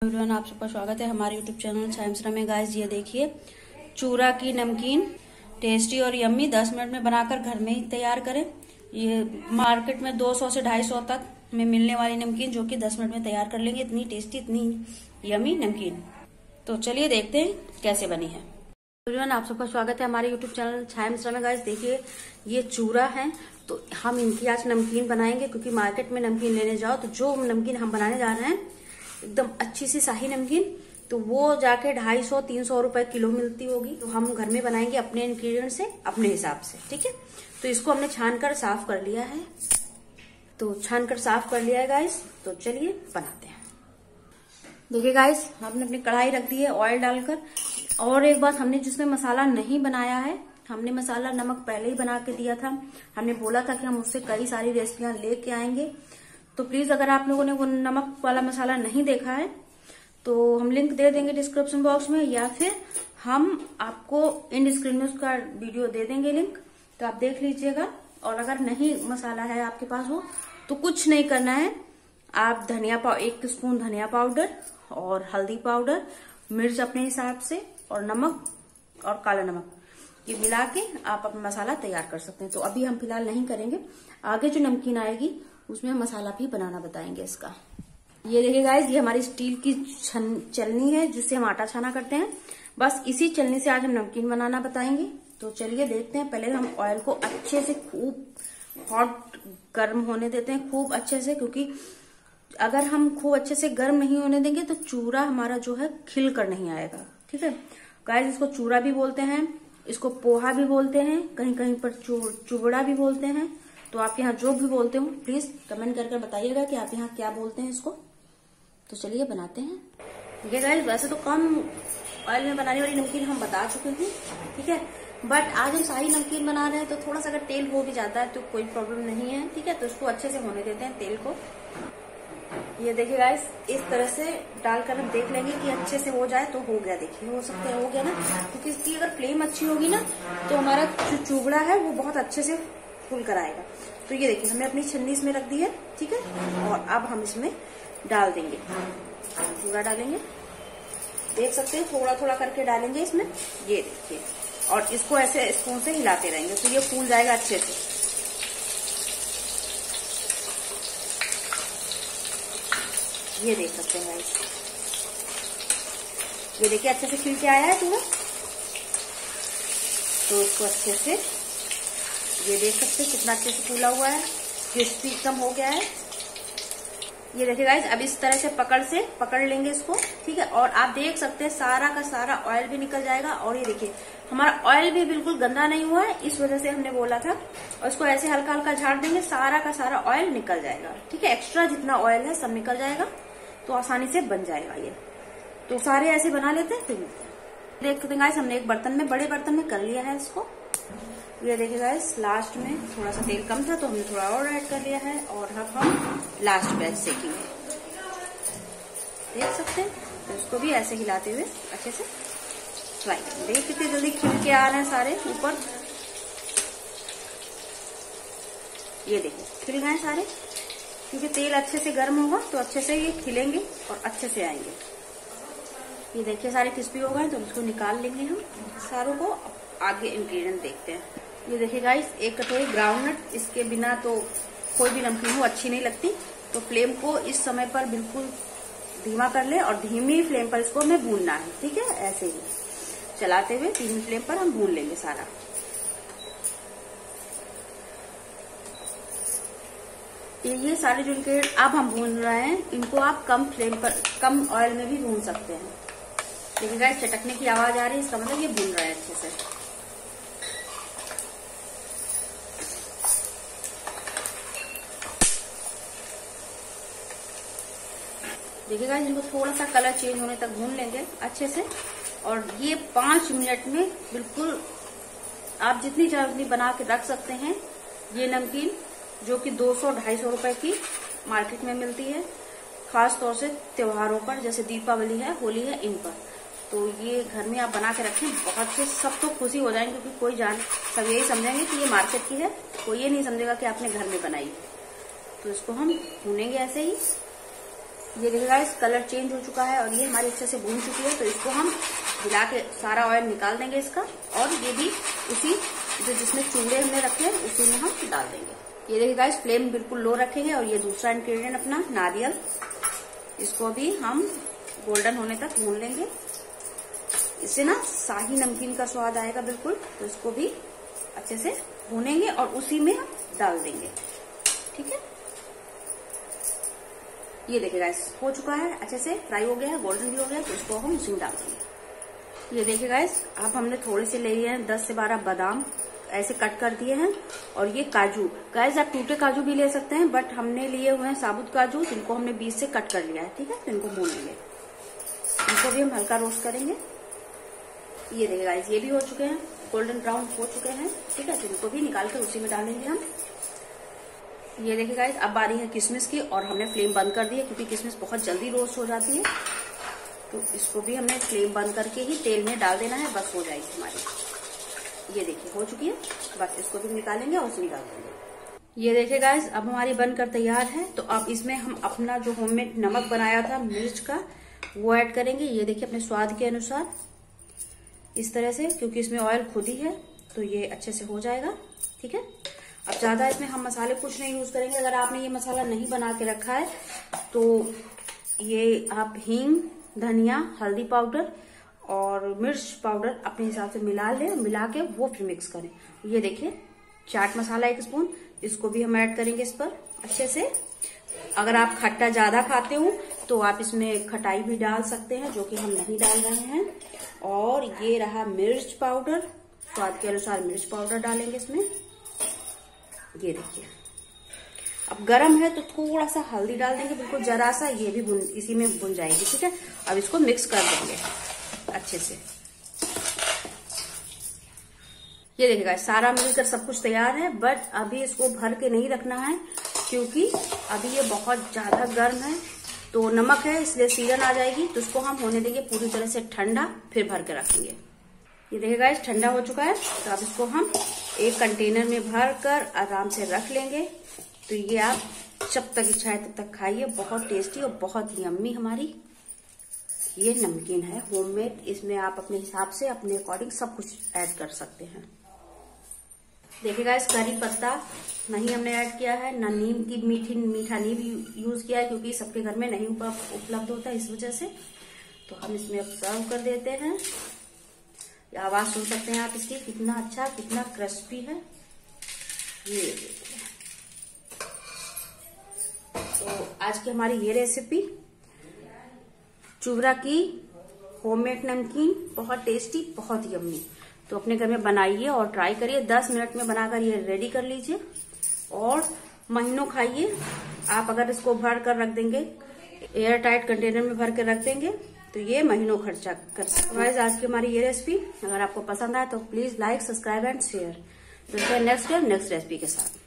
Everyone, आप सबका स्वागत है हमारे यूट्यूब चैनल साइंसरा में। गाइस, ये देखिए चूरा की नमकीन टेस्टी और यम्मी 10 मिनट में बनाकर घर में ही तैयार करें। ये मार्केट में 200 से 250 तक में मिलने वाली नमकीन जो कि 10 मिनट में तैयार कर लेंगे। इतनी टेस्टी, इतनी यम्मी नमकीन। तो चलिए देखते हैं कैसे बनी है। एवरीवन, आप सबका स्वागत है हमारे यूट्यूब चैनल साइंसरा में। गाइस, देखिए ये चूरा है, तो हम इनकी आज नमकीन बनाएंगे। क्योंकि मार्केट में नमकीन लेने जाओ तो जो नमकीन हम बनाने जा रहे हैं एकदम अच्छी सी शाही नमकीन, तो वो जाके 250-300 रुपए किलो मिलती होगी। तो हम घर में बनाएंगे अपने इंग्रेडिएंट से, अपने हिसाब से। ठीक है, तो इसको हमने छानकर साफ कर लिया है। गाइस, तो चलिए बनाते हैं। देखिए गाइस, हमने अपनी कढ़ाई रख दी है ऑयल डालकर। और एक बात, हमने जिसमें मसाला नहीं बनाया है, हमने मसाला नमक पहले ही बना के दिया था। हमने बोला था कि हम उससे कई सारी रेसिपियां लेके आएंगे। तो प्लीज अगर आप लोगों ने वो नमक वाला मसाला नहीं देखा है तो हम लिंक दे देंगे डिस्क्रिप्शन बॉक्स में, या फिर हम आपको इन स्क्रीन में उसका वीडियो दे देंगे लिंक, तो आप देख लीजिएगा। और अगर नहीं मसाला है आपके पास वो, तो कुछ नहीं करना है। आप 1 स्पून धनिया पाउडर और हल्दी पाउडर, मिर्च अपने हिसाब से, और नमक और काला नमक, ये मिला के आप अपना मसाला तैयार कर सकते हैं। तो अभी हम फिलहाल नहीं करेंगे, आगे जो नमकीन आएगी उसमें हम मसाला भी बनाना बताएंगे इसका। ये देखिए गाइस, ये हमारी स्टील की चलनी है जिससे हम आटा छाना करते हैं। बस इसी चलनी से आज हम नमकीन बनाना बताएंगे। तो चलिए देखते हैं। पहले हम ऑयल को अच्छे से खूब हॉट गर्म होने देते हैं, खूब अच्छे से। क्योंकि अगर हम खूब अच्छे से गर्म नहीं होने देंगे तो चूरा हमारा जो है खिल कर नहीं आएगा। ठीक है गाइस, इसको चूरा भी बोलते हैं, इसको पोहा भी बोलते हैं, कहीं कहीं पर चुबड़ा भी बोलते हैं। तो आप यहाँ जो भी बोलते हो प्लीज कमेंट करके बताइएगा कि आप यहाँ क्या बोलते हैं इसको। तो चलिए बनाते हैं। ठीक है गाइस, वैसे तो कम ऑयल में बनाने वाली नमकीन हम बता चुके हैं, ठीक है। बट आज हम शाही नमकीन बना रहे हैं, तो थोड़ा सा अगर तेल हो भी जाता है तो कोई प्रॉब्लम नहीं है। ठीक है, तो इसको अच्छे से होने देते हैं तेल को। ये देखिए गाइस, इस तरह से डालकर हम देख लेंगे कि अच्छे से हो जाए तो हो गया। देखिए हो सकता है हो गया ना, क्योंकि इसकी अगर फ्लेम अच्छी होगी ना तो हमारा जो चूबड़ा है वो बहुत अच्छे से फूल कर आएगा। तो ये देखिए, हमने अपनी छन्नी इसमें रख दी है। ठीक है, और अब हम इसमें डाल देंगे, चूड़ा डालेंगे। देख सकते हैं थोड़ा थोड़ा करके डालेंगे इसमें। ये देखिए, और इसको ऐसे स्पून से हिलाते रहेंगे तो ये फूल जाएगा अच्छे से। ये देख सकते हैं गाइस, ये देखिए अच्छे से खिल के आया है चूड़ा। तो इसको अच्छे से, ये देख सकते हैं कितना अच्छे से फूला हुआ है, क्रिस्पी एकदम हो गया है। ये देखिए गाइस, अब इस तरह से पकड़ लेंगे इसको। ठीक है, और आप देख सकते हैं सारा का सारा ऑयल भी निकल जाएगा। और ये देखिए हमारा ऑयल भी बिल्कुल गंदा नहीं हुआ है, इस वजह से हमने बोला था। और इसको ऐसे हल्का हल्का झाड़ देंगे, सारा का सारा ऑयल निकल जाएगा। ठीक है, एक्स्ट्रा जितना ऑयल है सब निकल जाएगा, तो आसानी से बन जाएगा ये। तो सारे ऐसे बना लेते हैं, फिर देख सकते हैं गाइस, हमने एक बर्तन में, बड़े बर्तन में कर लिया है इसको। ये देखिए गाइस, लास्ट में थोड़ा सा तेल कम था तो हमने थोड़ा और ऐड कर लिया है, और अब हम लास्ट बैच सेकेंगे। देख सकते हैं, तो इसको भी ऐसे हिलाते हुए अच्छे से फ्राई करेंगे। देखिए कितनी जल्दी खिल के आ रहे हैं सारे ऊपर। ये देखिए खिल गए सारे, क्योंकि तेल अच्छे से गर्म होगा तो अच्छे से ये खिलेंगे और अच्छे से आएंगे। ये देखिए सारे क्रिस्पी हो गए, तो इसको निकाल लेंगे हम सारों को। आगे इंग्रेडिएंट देखते हैं। ये देखिए गाइस, 1 कटोरी ग्राउंडनट, इसके बिना तो कोई भी नमकीन हो अच्छी नहीं लगती। तो फ्लेम को इस समय पर बिल्कुल धीमा कर ले, और धीमी फ्लेम पर इसको हमें भूनना है। ठीक है, ऐसे ही चलाते हुए धीमी फ्लेम पर हम भून लेंगे सारा। ये सारे जो इंग्रेडिएंट अब हम भून रहे हैं, इनको आप कम फ्लेम पर, कम ऑयल में भी भून सकते हैं। देखिए गाइस, चटकने की आवाज आ रही है, इसका मतलब ये भून रहा है अच्छे से। देखिए गाइस, इनको थोड़ा सा कलर चेंज होने तक भून लेंगे अच्छे से। और ये 5 मिनट में बिल्कुल आप जितनी जल्दी बना के रख सकते हैं। ये नमकीन जो कि 200-250 रुपए की मार्केट में मिलती है, खास तौर से त्योहारों पर, जैसे दीपावली है, होली है, इन पर। तो ये घर में आप बना के रखें, बहुत से सब तो खुशी हो जाएंगे, क्योंकि सब यही समझेंगे कि ये मार्केट की है, कोई ये नहीं समझेगा कि आपने घर में बनाई है। तो इसको हम भूनेंगे ऐसे ही। ये देखिए गाइस कलर चेंज हो चुका है और ये हमारी अच्छे से भून चुकी है। तो इसको हम हिला के सारा ऑयल निकाल देंगे इसका, और ये भी उसी जो जिसमें चूड़े हमने रखे हैं उसी में हम डाल देंगे। ये देखिए गाइस फ्लेम बिल्कुल लो रखेंगे। और ये दूसरा इंग्रेडिएंट अपना नारियल, इसको भी हम गोल्डन होने तक भून लेंगे। इससे ना शाही नमकीन का स्वाद आएगा बिल्कुल। तो इसको भी अच्छे से भूनेंगे और उसी में हम डाल देंगे। ठीक है, ये देखिए गाइस हो चुका है, अच्छे से फ्राई हो गया है, गोल्डन भी हो गया है। तो इसको हम उसी में डाल देंगे। ये देखिए गाइस अब हमने थोड़े से लिए हैं 10 से 12 बादाम, ऐसे कट कर दिए हैं। और ये काजू, गाइस आप टूटे काजू भी ले सकते हैं, बट हमने लिए हुए हैं साबुत काजू, जिनको हमने बीच से कट कर लिया है। ठीक है, तो इनको भूनेंगे, इनको भी हम हल्का रोस्ट करेंगे। ये देखिए गाइस ये भी हो चुके हैं, गोल्डन ब्राउन हो चुके हैं। ठीक है, तो इनको भी निकाल कर उसी में डालेंगे हम। ये देखिए गाइस अब बारी है किशमिश की, और हमने फ्लेम बंद कर दी है क्योंकि किशमिश बहुत जल्दी रोस्ट हो जाती है। तो इसको भी हमने फ्लेम बंद करके ही तेल में डाल देना है, बस हो जाएगी हमारी। ये देखिए हो चुकी है, बस इसको भी निकालेंगे और उसमें डाल देंगे। ये देखिए गाइस अब हमारी बनकर तैयार है। तो अब इसमें हम अपना जो होममेड नमक बनाया था मिर्च का, वो ऐड करेंगे। ये देखिए अपने स्वाद के अनुसार इस तरह से, क्योंकि इसमें ऑयल खुद ही है तो ये अच्छे से हो जाएगा। ठीक है, अब ज्यादा इसमें हम मसाले कुछ नहीं यूज करेंगे। अगर आपने ये मसाला नहीं बना के रखा है तो ये आप हींग, धनिया, हल्दी पाउडर और मिर्च पाउडर अपने हिसाब से मिला लें, मिला के वो फिर मिक्स करें। ये देखिए चाट मसाला 1 स्पून, इसको भी हम ऐड करेंगे इस पर अच्छे से। अगर आप खट्टा ज्यादा खाते हो तो आप इसमें खटाई भी डाल सकते हैं, जो कि हम नहीं डाल रहे हैं। और ये रहा मिर्च पाउडर, स्वाद के अनुसार मिर्च पाउडर डालेंगे इसमें। ये देखिए अब गरम है तो थोड़ा सा हल्दी डाल देंगे, बिल्कुल जरा सा, ये भी इसी में भुन जाएगी। ठीक है, अब इसको मिक्स कर देंगे अच्छे से। ये देखिएगा सारा मिलकर सब कुछ तैयार है, बट अभी इसको भर के नहीं रखना है क्योंकि अभी ये बहुत ज्यादा गर्म है। तो नमक है इसलिए सीलन आ जाएगी, तो इसको हम होने देंगे पूरी तरह से ठंडा, फिर भर के रखेंगे। ये देखिएगा ठंडा हो चुका है। तो अब इसको हम एक कंटेनर में भर कर आराम से रख लेंगे। तो ये आप जब तक इच्छा है तब तक खाइए, बहुत टेस्टी और बहुत यम्मी हमारी ये नमकीन है होममेड। इसमें आप अपने हिसाब से अपने अकॉर्डिंग सब कुछ ऐड कर सकते हैं। देखिएगा इस करी पत्ता नहीं हमने ऐड किया है, ना नीम की मीठा नीम यूज किया है क्योंकि सबके घर में नहीं उपलब्ध होता है, इस वजह से। तो हम इसमें अब सर्व कर देते हैं। आवाज सुन सकते हैं आप इसकी, कितना अच्छा कितना क्रिस्पी है ये देखिए। तो आज की हमारी ये रेसिपी चूवरा की होममेड नमकीन, बहुत टेस्टी बहुत यम्मी। तो अपने घर में बनाइए और ट्राई करिए। 10 मिनट में बनाकर ये रेडी कर लीजिए और महीनों खाइए। आप अगर इसको भर कर रख देंगे, एयर टाइट कंटेनर में भर के रख देंगे, तो ये महीनों खर्चा कर सकते हैं। आज की हमारी ये रेसिपी अगर आपको पसंद आए तो please like, subscribe and share. तो नेक्स्ट रेसिपी के साथ।